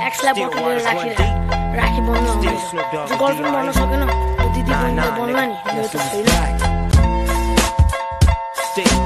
एक्सलाई बटुलेर राखी बन्न आउँदैछ जो गर्लफ्रेन्ड बन्न सकेन त्यो दिदी बहिनीले बन्ला नि यो त छैन